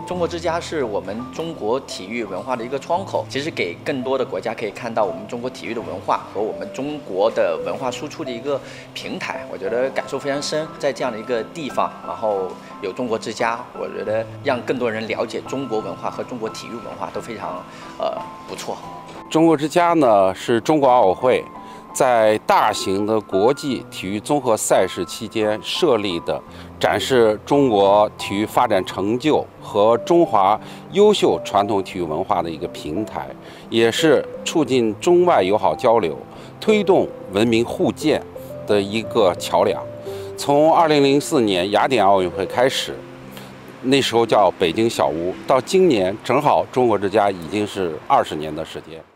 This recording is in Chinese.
中国之家是我们中国体育文化的一个窗口，其实给更多的国家可以看到我们中国体育的文化和我们中国的文化输出的一个平台，我觉得感受非常深。在这样的一个地方，然后有中国之家，我觉得让更多人了解中国文化和中国体育文化都非常不错。 中国之家呢是中国奥委会在大型的国际体育综合赛事期间设立的，展示中国体育发展成就和中华优秀传统体育文化的一个平台，也是促进中外友好交流、推动文明互鉴的一个桥梁。从2004年雅典奥运会开始，那时候叫北京小屋，到今年正好中国之家已经是20年的时间。